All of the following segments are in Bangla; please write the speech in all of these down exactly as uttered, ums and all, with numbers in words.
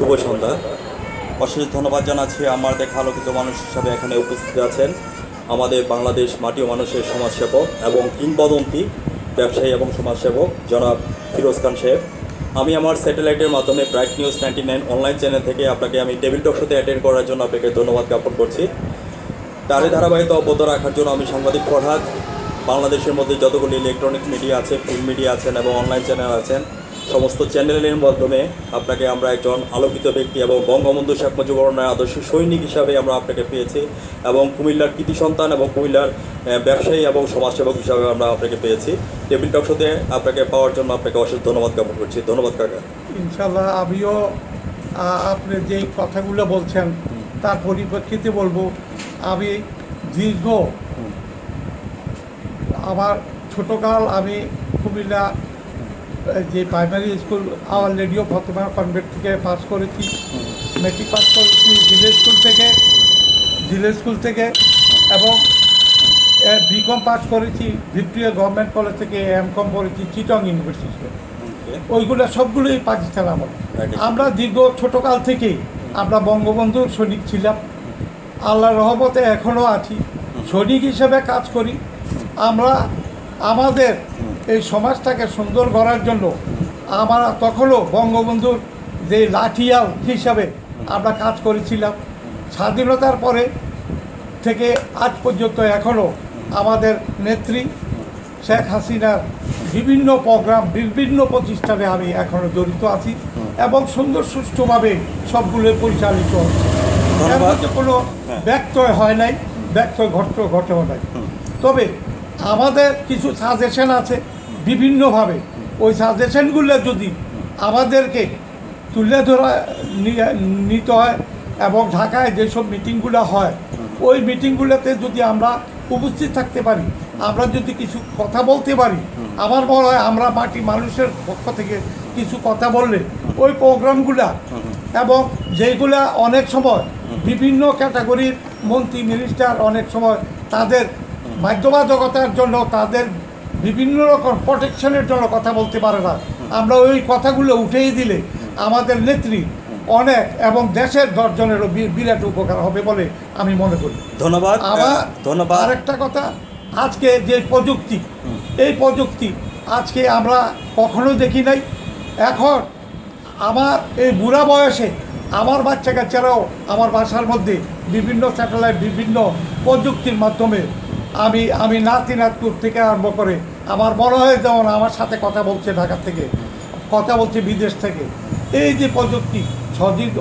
সন্ধ্যা। অশেষ ধন্যবাদ জানাচ্ছি আমার দেখা আলোকিত মানুষ হিসাবে এখানে উপস্থিত আছেন আমাদের বাংলাদেশ মাটি ও মানুষের সমাজসেবক এবং কিংবদন্তি ব্যবসায়ী এবং সমাজসেবক জনাব ফিরোজ খান সাহেব। আমি আমার স্যাটেলাইটের মাধ্যমে bright news ninety nine online channel থেকে আপনাকে আমি টেবিল টক শোতে অ্যাটেন্ড করার জন্য আপনাকে ধন্যবাদ জ্ঞাপন করছি। তারই ধারাবাহিকতা অব্যাহত রাখার জন্য আমি সাংবাদিক ফরহাদ বাংলাদেশের মধ্যে যতগুলি ইলেকট্রনিক মিডিয়া আছে, প্রিন্ট মিডিয়া আছেন এবং অনলাইন চ্যানেল আছেন, সমস্ত চ্যানেলের মাধ্যমে আপনাকে আমরা একজন আলোকিত ব্যক্তি এবং বঙ্গবন্ধু শেখ মুজিবুর রহমানের আদর্শ সৈনিক হিসাবে আমরা আপনাকে পেয়েছি এবং কুমিল্লার কৃতি সন্তান এবং কুমিল্লার ব্যবসায়ী এবং সমাজসেবক হিসাবে আমরা আপনাকে পেয়েছি। টেবিল টক শোতে আপনাকে পাওয়ার জন্য আপনাকে অশেষ ধন্যবাদ জ্ঞাপন করছি। ধন্যবাদ কাকা। ইনশাল্লাহ আমিও আপনি যেই কথাগুলো বলছেন তার পরিপ্রেক্ষিতে বলবো, আমি দীর্ঘ আমার ছোটোকাল আমি কুমিল্লা যে primary school our lady Fatima convent থেকে পাস করেছি, মেট্রিক পাস করেছি জিলা স্কুল থেকে জিলা স্কুল থেকে এবং বিকম পাস করেছি ভিক্টোরিয়া গভর্নমেন্ট কলেজ থেকে, এম কম করেছি চিটং ইউনিভার্সিটিতে। ওইগুলো সবগুলোই পাকিস্তান আমল। আমরা দীর্ঘ ছোটোকাল থেকেই আমরা বঙ্গবন্ধুর সৈনিক ছিলাম, আল্লাহর রহমতে এখনও আছি, সৈনিক হিসেবে কাজ করি। আমরা আমাদের এই সমাজটাকে সুন্দর করার জন্য আমরা তখনও বঙ্গবন্ধুর যে লাঠিয়াল হিসাবে আমরা কাজ করেছিলাম। স্বাধীনতার পরে থেকে আজ পর্যন্ত এখনও আমাদের নেত্রী শেখ হাসিনার বিভিন্ন প্রোগ্রাম, বিভিন্ন প্রতিষ্ঠানে আমি এখনও জড়িত আছি এবং সুন্দর সুষ্ঠুভাবে সবগুলো পরিচালিত হচ্ছে। এর মধ্যে কোনো ব্যত্যয় হয় নাই, ব্যত্যয় ঘট ঘটেও নাই। তবে আমাদের কিছু সাজেশন আছে বিভিন্নভাবে, ওই সাজেশনগুলো যদি আমাদেরকে তুলে ধরা নিতে হয় এবং ঢাকায় যেসব মিটিংগুলো হয় ওই মিটিংগুলোতে যদি আমরা উপস্থিত থাকতে পারি, আমরা যদি কিছু কথা বলতে পারি, আমার মনে হয় আমরা মাটি মানুষের পক্ষ থেকে কিছু কথা বললে ওই প্রোগ্রামগুলা এবং যেগুলা অনেক সময় বিভিন্ন ক্যাটাগরির মন্ত্রী মিনিস্টার অনেক সময় তাদের বাধ্যবাধকতার জন্য তাদের বিভিন্ন রকম প্রোটেকশনের জন্য কথা বলতে পারে না, আমরা ওই কথাগুলো উঠেই দিলে আমাদের নেত্রী অনেক এবং দেশের দশজনেরও বিরাট উপকার হবে বলে আমি মনে করি। ধন্যবাদ। আবার ধন্যবাদ। আরেকটা কথা, আজকে যে প্রযুক্তি, এই প্রযুক্তি আজকে আমরা কখনো দেখি নাই। এখন আমার এই বুড়া বয়সে আমার বাচ্চা কাচ্চারাও আমার বাসার মধ্যে বিভিন্ন স্যাটেলাইট, বিভিন্ন প্রযুক্তির মাধ্যমে আমি আমি নাতি নাতকুর থেকে আরম্ভ করে আমার মনে হয় যেমন আমার সাথে কথা বলছে ঢাকা থেকে, কথা বলছে বিদেশ থেকে। এই যে প্রযুক্তি সজিত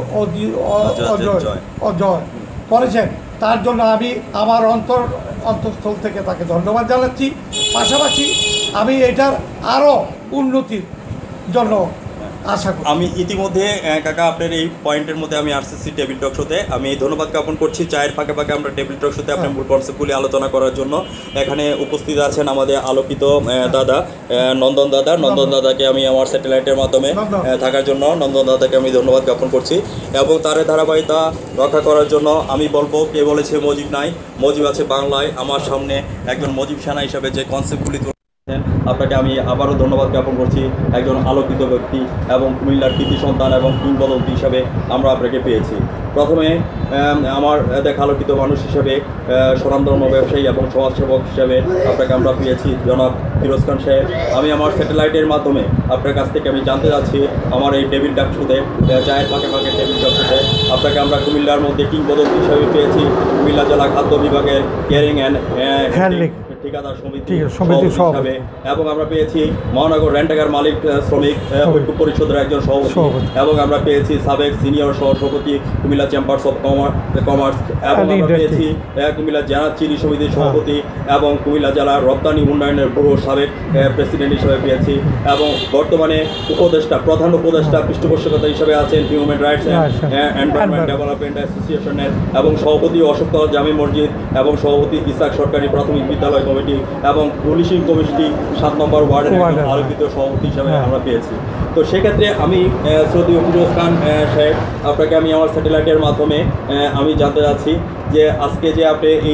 অজয় অজয় করেছেন তার জন্য আমি আমার অন্তর অন্তঃস্থল থেকে তাকে ধন্যবাদ জানাচ্ছি। পাশাপাশি আমি এটার আরও উন্নতির জন্য আশা করি। আমি ইতিমধ্যে কাকা আপনার এই পয়েন্টের মধ্যে আমি আসছি টেবিল টক শোতে, আমি ধন্যবাদ জ্ঞাপন করছি। চায়ের ফাঁকে ফাঁকে আমরা টেবিল টক শোতে আপনার মূল কনসেপ্টগুলি আলোচনা করার জন্য এখানে উপস্থিত আছেন আমাদের আলোকিত দাদা নন্দন দাদা। নন্দন দাদাকে আমি আমার স্যাটেলাইটের মাধ্যমে থাকার জন্য নন্দন দাদাকে আমি ধন্যবাদ জ্ঞাপন করছি এবং তার ধারাবাহিকতা রক্ষা করার জন্য আমি বলবো, কে বলেছে মজিব নাই, মজিব আছে বাংলায়। আমার সামনে একজন মজিব সেনা হিসাবে যে কনসেপ্টগুলি আপনাকে আমি আবারও ধন্যবাদ জ্ঞাপন করছি। একজন আলোকিত ব্যক্তি এবং কুমিল্লার কৃতি সন্তান এবং কিংবদন্তি হিসাবে আমরা আপনাকে পেয়েছি। প্রথমে আমার দেখা আলোকিত মানুষ হিসেবে স্বনামধন্য ব্যবসায়ী এবং সমাজসেবক হিসেবে আপনাকে আমরা পেয়েছি জনাব ফিরোজ খান সাহেব। আমি আমার স্যাটেলাইটের মাধ্যমে আপনার কাছ থেকে আমি জানতে চাচ্ছি আমার এই টেবিল টক শোতে, চায়ের ফাঁকে ফাঁকে টেবিল টক শোতে আপনাকে আমরা কুমিল্লার মধ্যে কিংবদন্তি হিসাবে পেয়েছি। কুমিল্লা জেলা খাদ্য বিভাগের কেয়ারিং অ্যান্ড হ্যান্ডলিং ঠিকাদার সমিতি হিসাবে এবং আমরা পেয়েছি মহানগর রেন্টাকার মালিক শ্রমিক ঐক্য পরিষদের একজন সভাপতি এবং আমরা পেয়েছি সাবেক সিনিয়র সহসভাপতি কুমিল্লা চেম্বার্স অফ কমার্স এবং আমরা পেয়েছি কুমিল্লা জেলা চিনি সমিতির সভাপতি এবং কুমিল্লা জেলার রপ্তানি উন্নয়নের ব্যুরো সাবেক প্রেসিডেন্ট হিসেবে পেয়েছি এবং বর্তমানে উপদেষ্টা প্রধান উপদেষ্টা পৃষ্ঠপোষকতা হিসেবে আছেন human rights and environment development অ্যাসোসিয়েশনের এবং সভাপতি অশোক জামি মসজিদ এবং সভাপতি ইসাক সরকারি প্রাথমিক বিদ্যালয় কমিটি এবং পুলিশিং কমিটি সাত নম্বর ওয়ার্ডের আলোকিত সভাপতি হিসাবে আমরা পেয়েছি। তো সেক্ষেত্রে আমি শ্রদ্ধেয় ফিরোজ খান সাহেব আপনাকে আমি আমার স্যাটেলাইটের মাধ্যমে আমি জানতে চাচ্ছি যে আজকে যে আপনি এই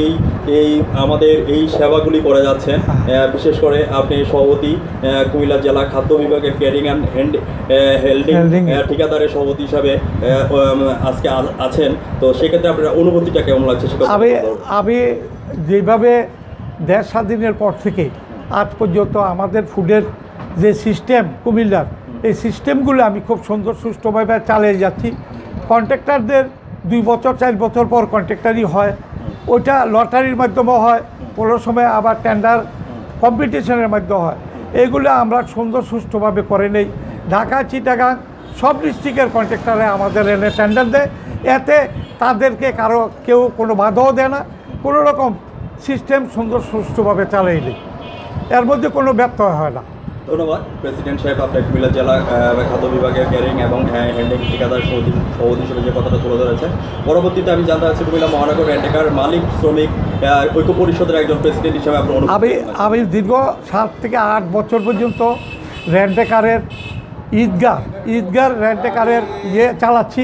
এই আমাদের এই সেবাগুলি করে যাচ্ছেন। আহ, বিশেষ করে আপনি সভাপতি আহ, কুমিল্লা জেলা খাদ্য বিভাগের carrying and hand holding Holding। ঠিকাদারের সভাপতি হিসাবে আহ, উম, আজকে আ- আছেন। তো সেক্ষেত্রে আপনার অনুভূতিটা কেমন লাগছে সে কথা আমি বলুন। আমি যেভাবে দেশ স্বাধীনের পর থেকে আজ পর্যন্ত আমাদের ফুডের যে সিস্টেম কুমিল্লার, এই সিস্টেমগুলো আমি খুব সুন্দর সুষ্ঠুভাবে চালিয়ে যাচ্ছি। কন্ট্রাক্টরদের দুই বছর চার বছর পর কন্ট্রাক্টারই হয়, ওইটা লটারির মাধ্যমে হয়, কোনো সময় আবার টেন্ডার কম্পিটিশনের মাধ্যমে হয়। এগুলো আমরা সুন্দর সুষ্ঠুভাবে করে নেই। ঢাকা, চিটাগাং সব ডিস্ট্রিক্টের কন্ট্রাক্টরে আমাদের এনে টেন্ডার দেয়, এতে তাদেরকে কারো কেউ কোনো বাধাও দেয় না, কোনো রকম সিস্টেম সুন্দর সুষ্ঠুভাবে চালিয়ে নেই, এর মধ্যে কোনো ব্যত্যয় হয় না। ধন্যবাদ প্রেসিডেন্ট সাহেব, আপনার কুমিল্লা জেলা আহ, খাদ্য বিভাগের ক্যারিং এবং হ্যান্ডিং ঠিকাদার সভাপতি সভাপতি হিসেবে যে কথাটা তুলে ধরেছেন। পরবর্তীতে আমি জানতে চাচ্ছি কুমিল্লা মহানগর রেন্টেকার মালিক শ্রমিক আহ, ঐক্য পরিষদের একজন প্রেসিডেন্ট হিসেবে আপনার অনুভূতি আমি কেমন আছে? আমি দীর্ঘ সাত থেকে আট বছর পর্যন্ত রেন্টেকারের ঈদগাহ ঈদগাহ রেন্টেকারের ইয়ে চালাচ্ছি,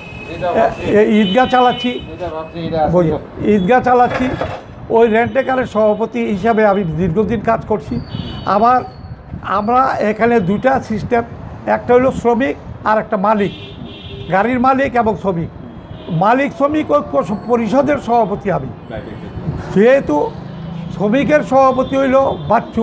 এ- এ- ঈদগাহ চালাচ্ছি বুঝি ঈদগাহ চালাচ্ছি ওই রেন্টেকারের সভাপতি হিসাবে আমি দীর্ঘদিন কাজ করছি। আমার আমরা এখানে দুইটা সিস্টেম, একটা হলো শ্রমিক আর একটা মালিক, গাড়ির মালিক এবং শ্রমিক। মালিক শ্রমিক ঐক্য পরিষদের সভাপতি আমি। যেহেতু শ্রমিকের সভাপতি হইল বাচ্চু,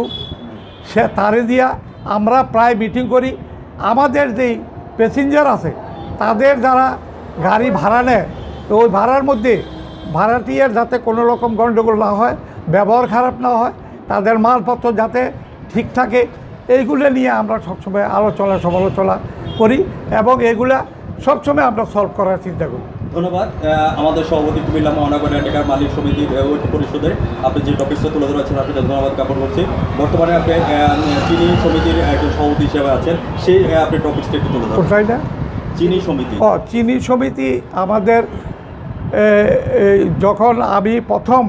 সে তারে দিয়া আমরা প্রায় মিটিং করি। আমাদের যেই প্যাসেঞ্জার আছে তাদের যারা গাড়ি ভাড়া নেয়, তো ওই ভাড়ার মধ্যে ভাড়াটিয়ার যাতে কোনো রকম গণ্ডগোল না হয়, ব্যবহার খারাপ না হয়, তাদের মালপত্র যাতে ঠিক থাকে, এইগুলো নিয়ে আমরা সবসময় আলোচনা সমালোচনা করি এবং এগুলা সবসময় আমরা সলভ করার চিন্তা করি। ধন্যবাদ আহ, আমাদের সভাপতি কুমিল্লা মহানগর রেন্টেকার মালিক সমিতির আহ, ঐক্য পরিষদের আপনি যে টপিকটা তুলে ধরেছেন আপনাকে ধন্যবাদ জ্ঞাপন করছি। বর্তমানে আপনি আহ, চিনি সমিতির একজন সভাপতি হিসেবে আছেন, সেই আহ, আপনি টপিকসটা একটু তুলে ধরেন। কোথায় না চিনি সমিতি ও চিনি সমিতি আমাদের এ, এই যখন আমি প্রথম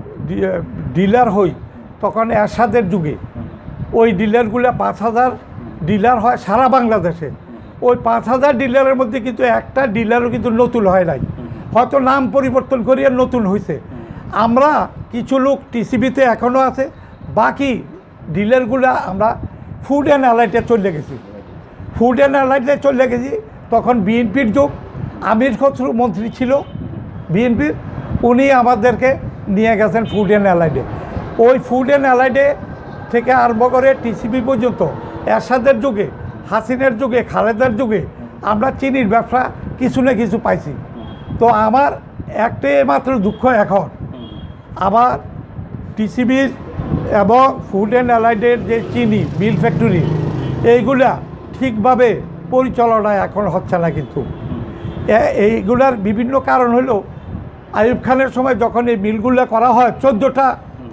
ডি- ডিলার হই তখন এরশাদের যুগে ওই ডিলারগুলো পাঁচ হাজার ডিলার হয় সারা বাংলাদেশে। ওই পাঁচ হাজার ডিলারের মধ্যে কিন্তু একটা ডিলারও কিন্তু নতুন হয় নাই, হয়তো নাম পরিবর্তন করিয়ে নতুন হয়েছে। আমরা কিছু লোক টিসিবিতে এখনও আছে, বাকি ডিলারগুলো আমরা ফুড অ্যান্ড অ্যালাইটে চলে গেছি। ফুড অ্যান্ড অ্যালাইটে চলে গেছি তখন বিএনপির যুগ, আমির খসরু মন্ত্রী ছিল বিএনপির, উনি আমাদেরকে নিয়ে গেছেন ফুড অ্যান্ড অ্যালাইডে। ওই ফুড অ্যান্ড অ্যালাইডে থেকে আরম্ভ করে টিসিবি পর্যন্ত এরশাদের যুগে, হাসিনের যুগে, খালেদার যুগে আমরা চিনির ব্যবসা কিছু না কিছু পাইছি। তো আমার একটাই মাত্র দুঃখ এখন, আমার টিসিবির এবং ফুড অ্যান্ড অ্যালাইডের যে চিনি মিল ফ্যাক্টরি এইগুলা ঠিকভাবে পরিচালনা এখন হচ্ছে না। কিন্তু এ- এইগুলার বিভিন্ন কারণ হলো আইয়ুব খানের সময় যখন এই মিলগুলো করা হয় চোদ্দোটা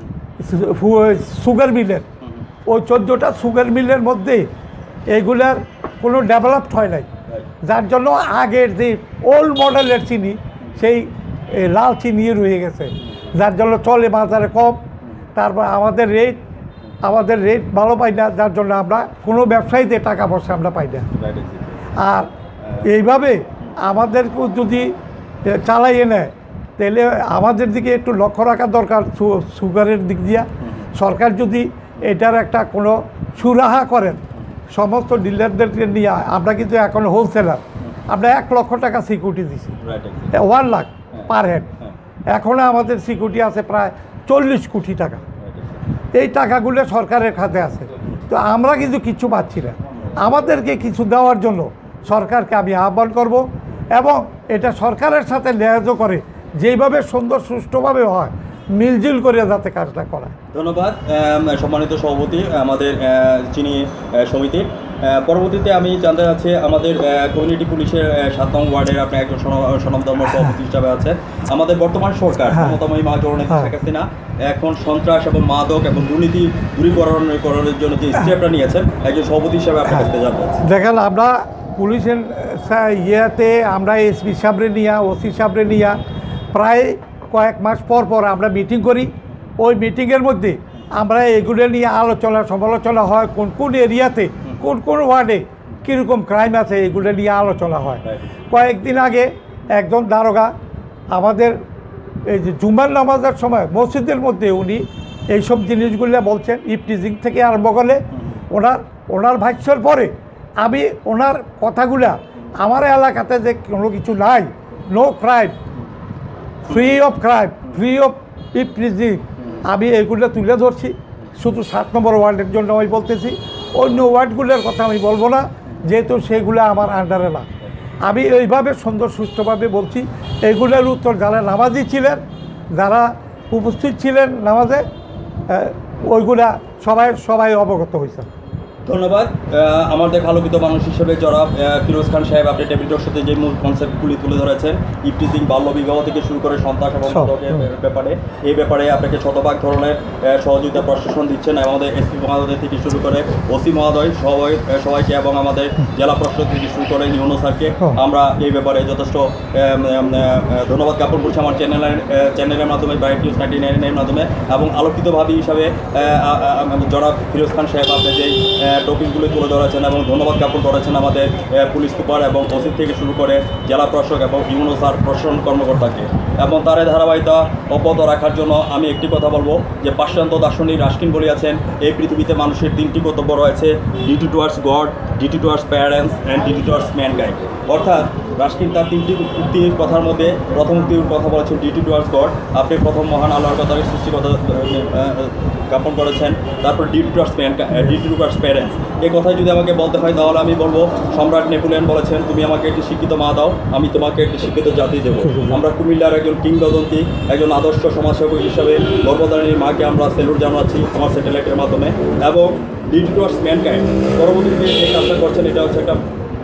সুগার মিলের, ওই চোদ্দোটা সুগার মিলের মধ্যে এইগুলার কোনো ডেভেলপড হয় নাই, যার জন্য আগের যে ওল্ড মডেলের চিনি সেই এ, লাল চিনি রয়ে গেছে, যার জন্য চলে বাজারে কম। তারপর আমাদের রেট আমাদের রেট ভালো পাই না, যার জন্য আমরা কোনো ব্যবসায়ীতে টাকা পয়সা আমরা পাই না। আর এইভাবে আমাদেরকেও যদি এ, চালাইয়ে নেয় তাহলে আমাদের দিকে একটু লক্ষ্য রাখা দরকার। সু- সুগারের দিক দিয়া সরকার যদি এটার একটা কোনো সুরাহা করেন সমস্ত ডিলারদেরকে নিয়ে, আমরা কিন্তু এখন হোলসেলার, আমরা এক লক্ষ টাকা সিকিউরিটি দিছি, ওয়ান লাখ পার হেড। এখনও আমাদের সিকিউরিটি আছে প্রায় চল্লিশ কোটি টাকা, এই টাকাগুলো সরকারের খাতে আছে। তো আমরা কিন্তু কিছু পাচ্ছি না, আমাদেরকে কিছু দেওয়ার জন্য সরকারকে আমি আহ্বান করব এবং এটা সরকারের সাথে ন্যায্য করে যেইভাবে সুন্দর সুষ্ঠুভাবে হয় মিলজুল করে যাতে কাজটা করা। ধন্যবাদ আম, সম্মানিত সভাপতি আমাদের আহ, চিনি আহ, সমিতির। আহ, পরবর্তীতে আমি জানতে চাচ্ছি আমাদের কমিউনিটি পুলিশের আহ, সাত নং ওয়ার্ডের আপনি একজন সন- স্বনামধন্য সভাপতি হিসাবে আছেন। আমাদের বর্তমান সরকার হ্যাঁ। ক্ষমতাময়ী মা জননেত্রী হ্যাঁ। শেখ হাসিনা এখন সন্ত্রাস এবং মাদক এবং দুর্নীতি দূরীকরণের করণের জন্য যে স্টেপটা নিয়েছেন একজন সভাপতি হিসাবে আপনার কাছ থেকে জানতে চাচ্ছি। দেখেন আমরা পুলিশের সা- ইয়েতে আমরা এসপি সাহেবরে নিয়া, ওসি সাহেবরে নিয়া প্রায় কয়েক মাস পর পর আমরা মিটিং করি। ওই মিটিংয়ের মধ্যে আমরা এগুলো নিয়ে আলোচনা সমালোচনা হয়, কোন কোন এরিয়াতে কোন কোন ওয়ার্ডে কীরকম ক্রাইম আছে এগুলো নিয়ে আলোচনা হয়। কয়েকদিন আগে একজন দারোগা আমাদের এই যে জুমার নামাজের সময় মসজিদের মধ্যে উনি এইসব জিনিসগুলো বলছেন, ইফটিজিং থেকে আরম্ভ করলে ওনার ওনার ভাষ্যর পরে আমি ওনার কথাগুলা আমার এলাকাতে যে কোনো কিছু নাই, no crime, free of crime, free of eve teasing, আমি এগুলো তুলে ধরছি। শুধু সাত নম্বর ওয়ার্ডের জন্য আমি বলতেছি, অন্য ওয়ার্ডগুলোর কথা আমি বলবো না, যেহেতু সেগুলো আমার আন্ডারে না। আমি এইভাবে সুন্দর সুষ্ঠুভাবে বলছি। এগুলোর উত্তর যারা নামাজি ছিলেন, যারা উপস্থিত ছিলেন নামাজে, ওইগুলা সবাই সবাই অবগত হয়েছে। ধন্যবাদ। আমার দেখা আলোকিত মানুষ হিসেবে যারা ফিরোজ খান সাহেব আপনি টেবিল টক শোতে যে মূল কনসেপ্টগুলি তুলে ধরেছেন, ইফটিজিং, বাল্য বিবাহ থেকে শুরু করে সন্ত্রাস এবং মাদকের ব্যাপারে, এই ব্যাপারে আপনাকে শতভাগ ধরনের সহযোগিতা প্রশাসন দিচ্ছেন। আমাদের এসপি মহোদয় থেকে শুরু করে ওসি মহোদয় সবাই সবাইকে এবং আমাদের জেলা প্রশাসক থেকে শুরু করে ইউনো স্যারকে আমরা এই ব্যাপারে যথেষ্ট ধন্যবাদ জ্ঞাপন করছি আমার চ্যানেলের চ্যানেলের মাধ্যমে, ব্রাইট নিউজ নাইনটি নাইনের মাধ্যমে, এবং আলোকিতভাবে হিসাবে যারা ফিরোজ খান সাহেব আপনি যেই টপিকগুলো তুলে ধরেছেন এবং ধন্যবাদ জ্ঞাপন করেছেন আমাদের পুলিশ সুপার এবং ওসি থেকে শুরু করে জেলা প্রশাসক এবং ইউনো স্যার প্রশাসন কর্মকর্তাকে, এবং তার ধারাবাহিকতা অব্যাহত রাখার জন্য আমি একটি কথা বলবো যে পাশ্চাত্য দার্শনিক রাস্কিন বলিয়াছেন, এই পৃথিবীতে মানুষের তিনটি কর্তব্য রয়েছে, duty towards God, duty towards parents and duty towards mankind. অর্থাৎ রাস্কিন তার তিনটি উক্তির কথার মধ্যে প্রথম উক্তির কথা বলেছেন ডিউটি টুয়ার্ডস গড, আপনি প্রথম মহান আল্লাহর কথা সৃষ্টিকতা জ্ঞাপন করেছেন। তারপর duty towards man duty towards parents, এই কথাই যদি আমাকে বলতে হয় তাহলে আমি বলবো সম্রাট নেপোলিয়ন বলেছেন, তুমি আমাকে একটি শিক্ষিত মা দাও, আমি তোমাকে একটি শিক্ষিত জাতি দেবো। আমরা কুমিল্লার একজন কিংবদন্তি, একজন আদর্শ সমাজসেবক হিসাবে গর্ভধারিণীর মাকে আমরা সেলুট জানাচ্ছি আমার স্যাটেলাইটের মাধ্যমে। এবং ডিউটি টুয়ার্ডস ম্যানকাইন্ড, পরবর্তীতে যে কাজটা করছেন এটা হচ্ছে একটা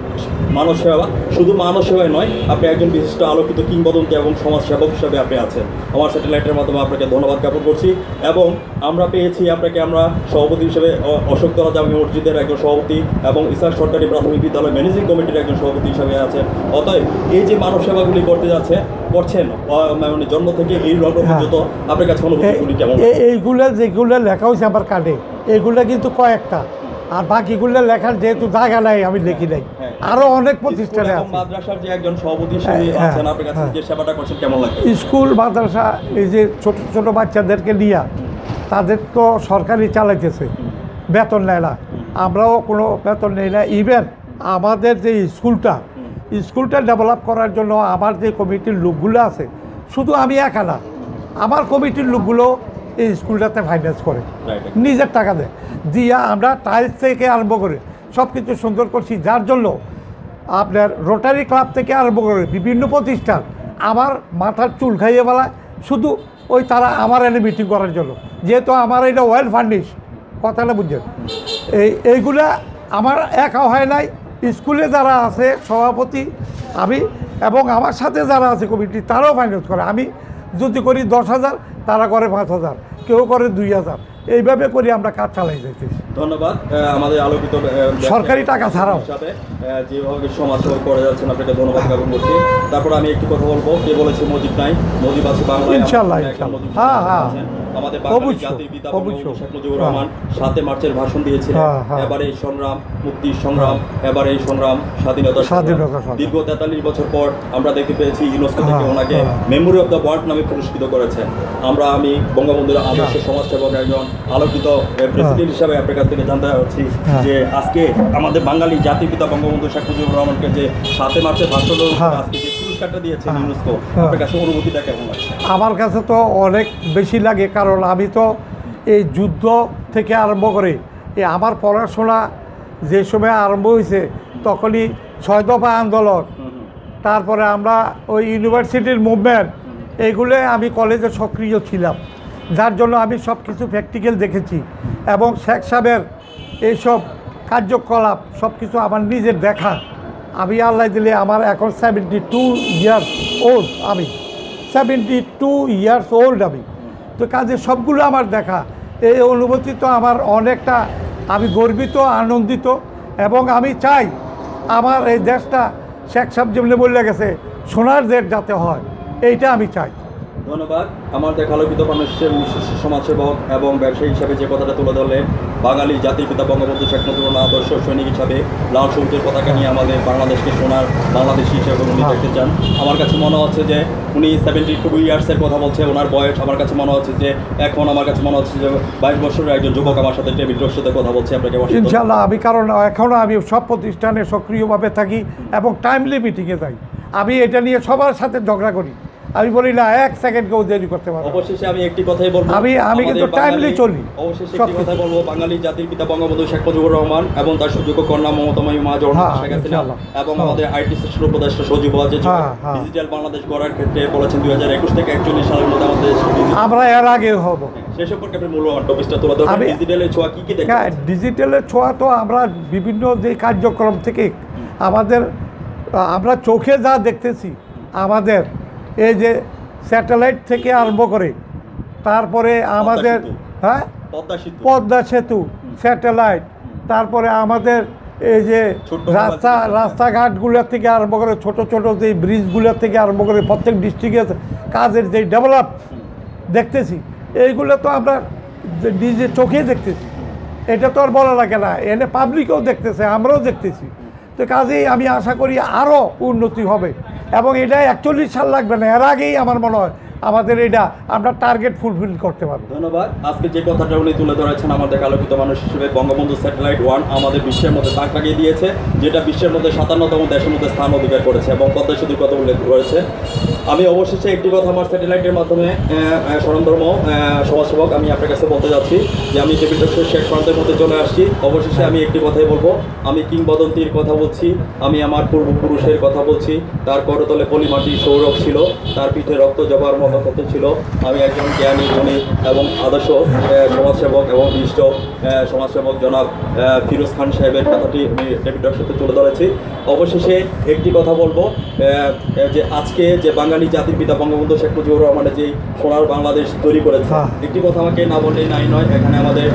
মানব সেবা, শুধু মানব সেবাই নয়, আপনি একজন বিশিষ্ট আলোকিত কিংবদন্তি এবং সমাজসেবক হিসাবে আপনি আছেন। আমার স্যাটেলাইটের মাধ্যমে আপনাকে ধন্যবাদ জ্ঞাপন করছি। এবং আমরা পেয়েছি আপনাকে, আমরা সভাপতি হিসেবে অশোক তলা জামি মসজিদের একজন সভাপতি এবং ইসাক সরকারি প্রাথমিক বিদ্যালয় ম্যানেজিং কমিটির একজন সভাপতি হিসাবে আছেন। অতএব এই যে মানব সেবাগুলি করতে যাচ্ছে করছেন মানে জন্ম থেকে এই লগ্ন পর্যন্ত, আপনার কাছে অনুভূতিগুলি কেমন? এইগুলো যেগুলো লেখা হয়েছে আমার কার্ডে, এগুলো কিন্তু কয়েকটা, আর বাকিগুলো লেখার যেহেতু জায়গা নাই আমি লিখি নাই। আরো অনেক প্রতিষ্ঠানে আছে। মাদ্রাসার যে একজন সভাপতি হিসেবে আছেন, আপনার কাছে যে সেবাটা করছেন কেমন লাগে? স্কুল মাদ্রাসা এই যে ছোট ছোট বাচ্চাদেরকে নিয়ে, তাদের তো সরকারি চালাইতেছে, বেতন নেয় না, আমরাও কোনো বেতন নেই না। ইভেন আমাদের যে স্কুলটা স্কুলটা ডেভেলপ করার জন্য আমার যে কমিটির লোকগুলো আছে, শুধু আমি একা না, আমার কমিটির লোকগুলো এই স্কুলটাতে ফাইন্যান্স করে, নিজের টাকা দেয় দিয়া আমরা টাইলস থেকে আরম্ভ করে সব কিছু সুন্দর করছি। যার জন্য আপনার রোটারি ক্লাব থেকে আরম্ভ করে বিভিন্ন প্রতিষ্ঠান আমার মাথার চুল খাইয়ে বেলায়, শুধু ওই তারা আমার এনে মিটিং করার জন্য, যেহেতু আমার এটা ওয়েল ফান্ডিশ, কথাটা বুঝছেন। এই এইগুলা আমার একা হয় নাই, স্কুলে যারা আছে সভাপতি আমি এবং আমার সাথে যারা আছে কমিটি তারাও ফাইন্যান্স করে। আমি যদি করি দশ হাজার, তারা করে পাঁচ হাজার, কেউ করে দুই হাজার, এইভাবে করে আমরা কাজ চালাই যাইতেছি। ধন্যবাদ। আমাদের আলোকিত সরকারি টাকা ছাড়াও সাথে যেভাবে সমাজ সেবা করে যাচ্ছেন আপনাকে ধন্যবাদ জ্ঞাপন করছি। তারপর আমি একটি কথা বলবো, কে বলেছে মজিদ নাই, মজিদ আছে বাংলায়, ইনশাআল্লাহ ইনশাআল্লাহ। হ্যাঁ হ্যাঁ, আমাদের বাঙালি জাতির পিতা বঙ্গবন্ধু শেখ মুজিবুর রহমান সাতই মার্চের ভাষণ দিয়েছিলেন, এবারে এই সংগ্রাম মুক্তির সংগ্রাম, এবারে এই সংগ্রাম স্বাধীনতা স্বাধীনতা দীর্ঘ তেতাল্লিশ বছর পর আমরা দেখতে পেয়েছি ইউনেস্কো থেকে ওনাকে মেমোরি অফ দ্য ওয়ার্ল্ড নামে পুরস্কৃত করেছেন। আমরা আমি বঙ্গবন্ধুর আদর্শ সমাজসেবক একজন আলোকিত প্রেসিডেন্ট হিসাবে আপনার কাছ থেকে জানতে চাচ্ছি যে আজকে আমাদের বাঙালি জাতির পিতা বঙ্গবন্ধু শেখ মুজিবুর রহমানকে যে সাতই মার্চের ভাষণ আজকে যে পুরস্কারটা দিয়েছেন ইউনেস্কো, আপনার কাছে অনুভূতিটা কেমন লাগছে? আমার কাছে তো অনেক বেশি লাগে, কারণ আমি তো এই যুদ্ধ থেকে আরম্ভ করে এই আমার পড়াশোনা যে সময় আরম্ভ হয়েছে তখনই ছয় দফা আন্দোলন, তারপরে আমরা ওই ইউনিভার্সিটির মুভমেন্ট, এইগুলো আমি কলেজে সক্রিয় ছিলাম, যার জন্য আমি সব কিছু প্র্যাকটিক্যাল দেখেছি এবং শেখ সাহেবের এইসব কার্যকলাপ সব কিছু আমার নিজের দেখা। আমি আল্লাহ দিলে আমার এখন সেভেন্টি টু ইয়ার্স ওল্ড, আমি সেভেন্টি টু ইয়ার্স ওল্ড আমি, তো কাজে সবগুলো আমার দেখা। এই অনুভূতি তো আমার অনেকটা, আমি গর্বিত, আনন্দিত, এবং আমি চাই আমার এই দেশটা শেখ সাহেব যেমনি বলে গেছে সোনার দেশ যাতে হয়, এইটা আমি চাই। ধন্যবাদ। আমার দেখা আলোকিত মানুষের বিশিষ্ট সমাজসেবক এবং ব্যবসায়ী হিসাবে যে কথাটা তুলে ধরলেন, বাঙালি জাতির পিতা বঙ্গবন্ধু শেখ মুজিবুর আদর্শ সৈনিক হিসাবে লাল সবুজের পতাকা নিয়ে আমাদের বাংলাদেশকে সোনার বাংলাদেশি হিসেবে উনি দেখতে চান। আমার কাছে মনে হচ্ছে যে উনি সেভেন্টি টু ইয়ার্সের কথা বলছে, ওনার বয়স আমার কাছে মনে হচ্ছে যে এখন আমার কাছে মনে হচ্ছে যে বাইশ বছরের একজন যুবক আমার সাথে টেবিল টক শোতে কথা বলছে। আপনাকে ইনশাল্লাহ আমি, কারণ এখনও আমি সব প্রতিষ্ঠানে সক্রিয়ভাবে থাকি এবং টাইমলি মিটিংয়ে যাই। আমি এটা নিয়ে সবার সাথে ঝগড়া করি, আমি বলি না এক সেকেন্ড কেউ দেরি করতে পারবো। অবশেষে আমি একটি কথাই বলবো, আমি আমি কিন্তু টাইমলি চলি। অবশেষে একটি কথাই বলবো, বাঙালি জাতির পিতা বঙ্গবন্ধু শেখ মুজিবুর রহমান এবং তার সুযোগ্য কন্যা মমতাময়ী মা জননেত্রী শেখ হাসিনা এবং আমাদের আইটি সেক্টর উপদেষ্টা সজীব ওয়াজেদ ডিজিটাল বাংলাদেশ গড়ার ক্ষেত্রে বলেছেন দুই হাজার একুশ থেকে একচল্লিশ সালের মধ্যে আমাদের আমরা এর আগে হব। সেই সম্পর্কে আপনি মূল্যবান টপিকটা তুলে ধরবেন। ডিজিটালের ছোঁয়া কি কি দেখেন? ডিজিটালের ছোঁয়া তো আমরা বিভিন্ন যে কার্যক্রম থেকে আমাদের আমরা চোখে যা দেখতেছি, আমাদের এই যে স্যাটেলাইট থেকে আরম্ভ করে তারপরে আমাদের হ্যাঁ পদ্মা সেতু স্যাটেলাইট, তারপরে আমাদের এই যে রাস্তা রাস্তাঘাটগুলোর থেকে আরম্ভ করে ছোট ছোট যে ব্রিজগুলোর থেকে আরম্ভ করে প্রত্যেক ডিস্ট্রিক্টের কাজের যে ডেভেলপ দেখতেছি, এইগুলো তো আমরা নিজে চোখেই দেখতেছি। এটা তো আর বলা লাগে না, এনে পাবলিকও দেখতেছে, আমরাও দেখতেছি। তো কাজেই আমি আশা করি আরও উন্নতি হবে এবং এটা একচল্লিশ সাল লাগবে না, এর আগেই আমার মনে হয় আমাদের এটা আমরা টার্গেট ফুলফিল করতে পারবো। ধন্যবাদ। আজকে যে কথাটা উনি তুলে ধরেছেন, আমাদের আলোকিত মানুষ হিসেবে বঙ্গবন্ধু স্যাটেলাইট ওয়ান আমাদের বিশ্বের মধ্যে তাক লাগিয়ে দিয়েছে, যেটা বিশ্বের মধ্যে সাতান্নতম দেশের মধ্যে স্থান অধিকার করেছে এবং পদ্মা সেতুর কথা উল্লেখ করেছে। আমি অবশেষে একটি কথা আমার স্যাটেলাইটের মাধ্যমে স্বয়ংধর্ম সমাজসেবক আমি আপনার কাছে বলতে যাচ্ছি যে আমি টেবিল টকের শেষ প্রান্তের মধ্যে চলে আসছি। অবশেষে আমি একটি কথাই বলবো, আমি কিংবদন্তির কথা বলছি, আমি আমার পূর্বপুরুষের কথা বলছি। তার করতলে পলিমাটি সৌরভ ছিল, তার পিঠে রক্ত জবার মতো কত ছিল। আমি একজন জ্ঞানী গুণী এবং আদর্শ সমাজসেবক এবং বিশিষ্ট সমাজসেবক জনাব ফিরোজ খান সাহেবের কথাটি আমি টেবিল টকের সাথে তুলে ধরেছি। অবশেষে একটি কথা বলবো যে আজকে যে বাঙালি জাতির পিতা বঙ্গবন্ধু শেখ মুজিবুর রহমানের যে সোনার বাংলাদেশ তৈরি করেছে, একটি কথা আমাকে না বললেই নাই নয়। এখানে আমাদের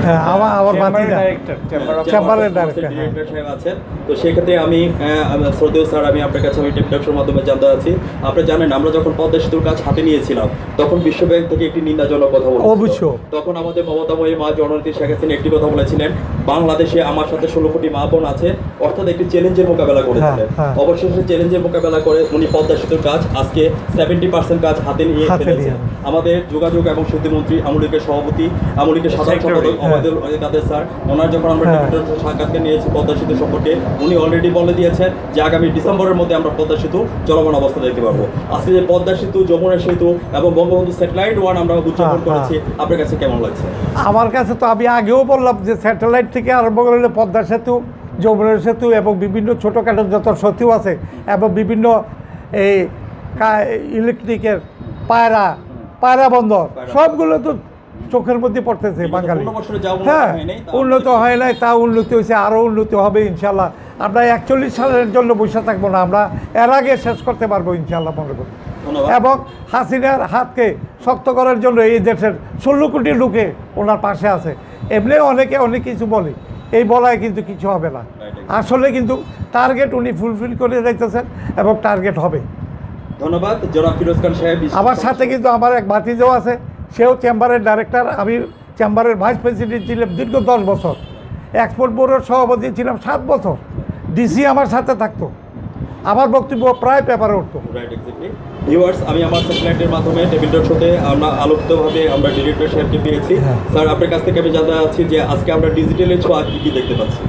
ডিরেক্টর সাহেব আছেন, তো সেক্ষেত্রে আমি শ্রদ্ধেয় স্যার, আমি আপনার কাছে আমি টেবিল টকের মাধ্যমে জানতে চাচ্ছি, আপনি জানেন আমরা যখন পদ্মা সেতুর কাজ হাতে নিয়েছিলাম তখন বিশ্ব ব্যাংক থেকে একটি নিন্দাজনক কথা বলেছিল। তখন আমাদের মমতাময়ী মা জননেত্রী শেখ হাসিনা একটি কথা বলেছিলেন, বাংলাদেশে আমার সাথে ষোলো কোটি মা বোন আছে, অর্থাৎ একটি চ্যালেঞ্জের মোকাবেলা করেছিলেন। অবশেষে চ্যালেঞ্জের মোকাবেলা করে উনি পদ্মা সেতুর কাজ আজকে সেভেন্টি পার্সেন্ট কাজ হাতে নিয়ে ফেলেছেন। আমাদের যোগাযোগ এবং সেতুমন্ত্রী আমলিকের সভাপতি আমলিকের সাধারণ সম্পাদক আমাদের কাদের স্যার, ওনার যখন আমরা সাক্ষাৎকার নিয়েছি পদ্মা সেতু সম্পর্কে, উনি অলরেডি বলে দিয়েছেন যে আগামী ডিসেম্বরের মধ্যে আমরা পদ্মা সেতু চলমান অবস্থা দেখতে পারবো। আজকে যে পদ্মা সেতু, যমুনা সেতু এবং বঙ্গবন্ধু স্যাটেলাইট ওয়ান আমরা উদযাপন করেছি, আপনার কাছে কেমন লাগছে? আমার কাছে তো আমি আগেও বললাম যে স্যাটেলাইট থেকে আরম্ভ করলে পদ্মা সেতু, যমুনা সেতু এবং বিভিন্ন ছোটোখাটো যত সেতু আছে এবং বিভিন্ন এই ইলেকট্রিকের পায়রা পায়রা বন্দর সবগুলো তো চোখের মধ্যে পড়তেছে বাঙালি। হ্যাঁ, উন্নত হয় নাই, তা উন্নতি হয়েছে, আরও উন্নতি হবে ইনশাল্লাহ। আমরা একচল্লিশ সালের জন্য বসে থাকবো না, আমরা এর আগে শেষ করতে পারবো ইনশাল্লাহ মনে করি। এবং হাসিনার হাতকে শক্ত করার জন্য এই দেশের ষোলো কোটি লোকে ওনার পাশে আছে। এমনি অনেকে অনেক কিছু বলে, এই বলায় কিন্তু কিছু হবে না। আসলে কিন্তু টার্গেট উনি ফুলফিল করে যাইতেছেন এবং টার্গেট হবে। ধন্যবাদ জনাব ফিরোজ খান সাহেব। আমার সাথে কিন্তু আমার এক ভাতিজাও আছে, সেও চেম্বারের ডাইরেক্টর, আমি চেম্বারের ভাইস প্রেসিডেন্ট ছিলাম দীর্ঘ দশ বছর, এক্সপোর্ট ব্যুরোর সভাপতি ছিলাম সাত বছর, ডিসি আমার সাথে থাকতো, আমার বক্তব্য প্রায় পেপারে উঠতো। ভিউয়ার্স, আমি আমার স্যাটেলাইটের মাধ্যমে টেবিল টক শোতে আমরা আলোকিতভাবে আমরা ডিরেক্টর সাহেবকে পেয়েছি। স্যার, আপনার কাছ থেকে আমি জানতে চাচ্ছি যে আজকে আমরা ডিজিটালের ছোঁয়া কী কী দেখতে পাচ্ছি?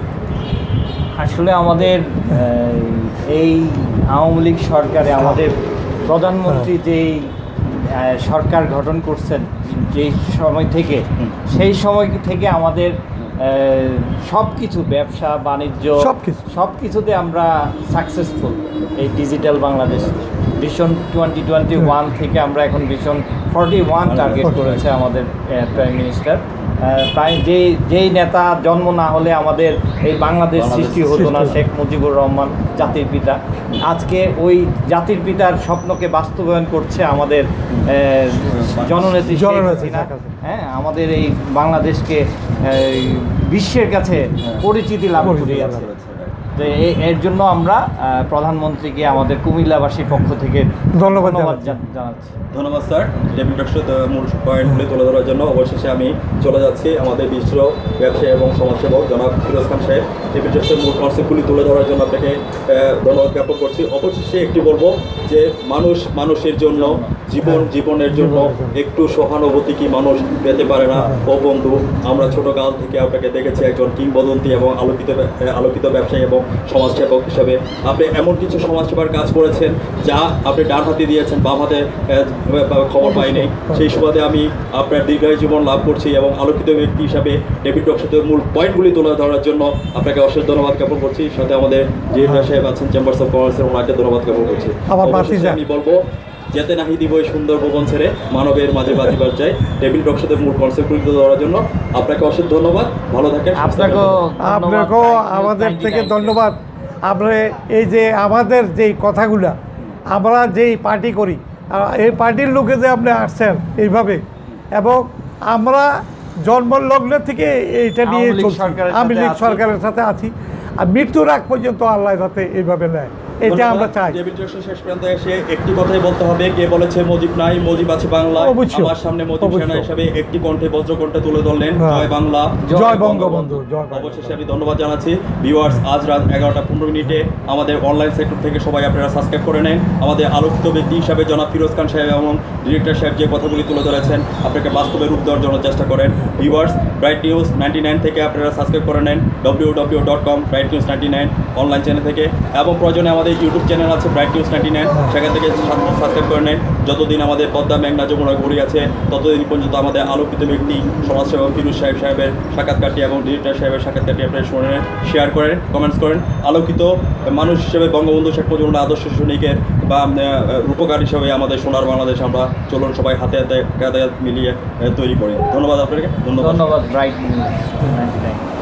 আসলে আমাদের এই আওয়ামী লীগ সরকারে আমাদের প্রধানমন্ত্রী যেই সরকার গঠন করছেন যেই সময় থেকে, সেই সময় থেকে আমাদের সব কিছু ব্যবসা বাণিজ্য সব কিছু সব কিছুতে আমরা সাকসেসফুল। এই digital Bangladesh vision twenty twenty one থেকে আমরা এখন ভিশন ফর্টি ওয়ান টার্গেট করেছে আমাদের প্রাইম মিনিস্টার। তাই যেই যেই নেতা জন্ম না হলে আমাদের এই বাংলাদেশ সৃষ্টি হতো না, শেখ মুজিবুর রহমান জাতির পিতা। আজকে ওই জাতির পিতার স্বপ্নকে বাস্তবায়ন করছে আমাদের জননেত্রী শেখ হাসিনা। হ্যাঁ, আমাদের এই বাংলাদেশকে বিশ্বের কাছে পরিচিতি লাভ করিয়ে আছে। তো এ- এর জন্য আমরা আহ, প্রধানমন্ত্রীকে আমাদের কুমিল্লাবাসীর পক্ষ থেকে ধন্যবাদ ধন্যবাদ জানাচ্ছি। জান- জানাচ্ছি। ধন্যবাদ স্যার টেবিল টক শো মূল পয়েন্টগুলি তুলে ধরার জন্য। অবশেষে আমি চলে যাচ্ছি আমাদের বিশ্ব ব্যবসায়ী এবং সমাজসেবক জনাব ফিরোজ খান সাহেব টেবিল টক শোর মূল কনসেপ্টগুলি তুলে ধরার জন্য আপনাকে আহ, ধন্যবাদ জ্ঞাপন করছি। অবশেষে একটি বলবো যে মানুষ মানুষের জন্য, জীবন জীবনের জন্য একটু সহানুভূতি কি মানুষ পেতে পারে না? ও বন্ধু, আমরা ছোটকাল থেকে আপনাকে দেখেছি একজন কিংবদন্তি এবং আলোকিত ব্য- আলোকিত ব্যবসায়ী এবং সমাজসেবক হিসেবে। আপনি এমন কিছু সমাজসেবার কাজ করেছেন যা আপনি ডান হাতে দিয়েছেন, বাম হাতে আহ, খবর পাইনি। সেই সুবাদে আমি আপনার দীর্ঘায়ু জীবন লাভ করছি এবং আলোকিত ব্যক্তি হিসাবে টেবিল টক শোতে মূল পয়েন্টগুলি তুলে ধরার জন্য আপনাকে অশেষ ধন্যবাদ জ্ঞাপন করছি। সাথে আমাদের যে সাহেব আছেন চেম্বার্স অফ কমার্সের, ওনাকে ধন্যবাদ জ্ঞাপন করছি। আবার বাসি অবশেষে যান। আমি বলবো যেতে নাহি দিব এই সুন্দর ভবন ছেড়ে, মানবের মাঝে বাজিবার চাই। টেবিল টক শোতে মূল কনসেপ্টগুলি তুলে ধরার জন্য আপনাকে অশেষ ধন্যবাদ। ভালো থাকেন, সুস্থ আপনাকেও থাকেন। আপনাকেও আমাদের থেকে ধন্যবাদ। আপনি এই যে আমাদের যেই কথাগুলা, আমরা যেই পার্টি করি, আর এই পার্টির লোকে যে আপনি আসছেন এইভাবে, এবং আমরা জন্মলগ্ন থেকে এইটা নিয়ে আওয়ামী লীগ চলছি, সরকারের আওয়ামী সাথে লীগ আছি। সরকারের সাথে আছি, আর মৃত্যুর আগ পর্যন্ত আল্লাহ যাতে এইভাবে নেয়, এটা আমরা চাই। টেবিল টক শো শেষ পর্যন্ত এসে একটি কথাই বলতে হবে, কে বলেছে মজিব নাই, মজিব আছে বাংলায়। অবশ্যই, আমার সামনে মজিব অবশ্যই। সেনা হিসাবে একটি কণ্ঠে বজ্রকণ্ঠে তুলে ধরলেন, হ্যাঁ। জয় বাংলা, জয় বঙ্গবন্ধু, জয় বঙ্গবন্ধু। অবশেষে আমি ধন্যবাদ জানাচ্ছি। ভিউয়ার্স, আজ রাত এগারোটা পনেরো মিনিটে আমাদের অনলাইন সেক্টর থেকে সবাই আপনারা সাবস্ক্রাইব করে নেন। আমাদের আলোকিত ব্যক্তি হিসাবে জনাব ফিরোজ খান সাহেব এবং ডিরেক্টর সাহেব যে কথাগুলি তুলে ধরেছেন, আপনাকে বাস্তবে রূপ দেওয়ার জন্য চেষ্টা করেন। Viewers, bright news ninety nine থেকে আপনারা সাবস্ক্রাইব করে নেন, W W dot com bright news ninety nine online channel থেকে, এবং প্রয়োজনে আমাদের ইউটিউব চ্যানেল আছে ব্রাইট নিউজ নাইনটি নাইন, সেখান থেকে সাবস্ক্রাইব করে নেন। যতদিন আমাদের পদ্মা মেঘনা যমুনা ঘুরি আছে, ততদিন পর্যন্ত আমাদের আলোকিত ব্যক্তি সমাজসেবক ফিরোজ সাহেব সাহেবের সাক্ষাৎকারটি এবং ডিরেক্টর সাহেবের সাক্ষাৎকারটি আপনারা শুনেন, শেয়ার করেন, কমেন্টস করেন। আলোকিত মানুষ হিসেবে বঙ্গবন্ধু শেখ মুজিবুর আদর্শ সৈনিকের বা আহ, রূপকার হিসেবে আমাদের সোনার বাংলাদেশ আমরা চলুন সবাই হাতে হাতে কাঁধে হাত মিলিয়ে আহ, তৈরি করি। ধন্যবাদ আপনাকে, ধন্যবাদ। ধন্যবাদ ব্রাইট নিউজ নাইনটি নাইন।